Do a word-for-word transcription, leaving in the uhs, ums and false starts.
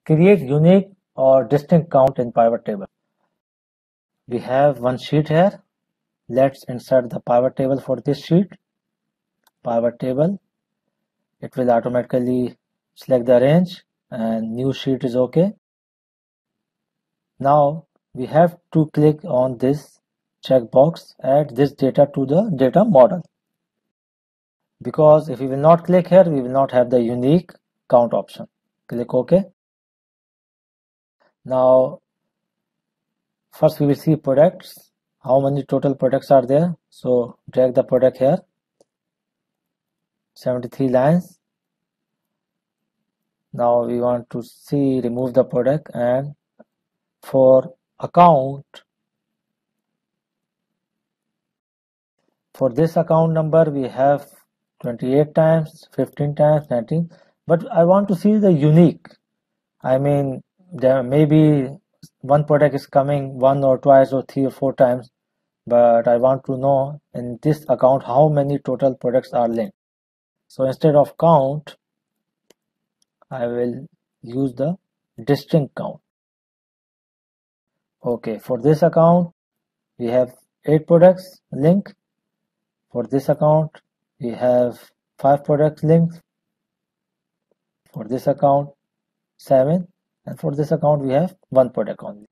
create unique or distinct count in pivot table. We have one sheet here. Let's insert the pivot table for this sheet. Pivot table. It will automatically select the range and new sheet is okay. Now we have to click on this checkbox, add this data to the data model. Because if we will not click here, we will not have the unique count option. Click OK. Now first we will see products. How many total products are there? So drag the product here. seventy-three lines. Now we want to see remove the product, and for account, for this account number we have twenty-eight times, fifteen times, nineteen, but I want to see the unique. I mean, there maybe one product is coming one or twice or three or four times, but I want to know in this account how many total products are linked. So instead of count, I will use the distinct count. Okay, for this account we have eight products linked. For this account we have five products linked. For this account seven, and for this account we have one product only.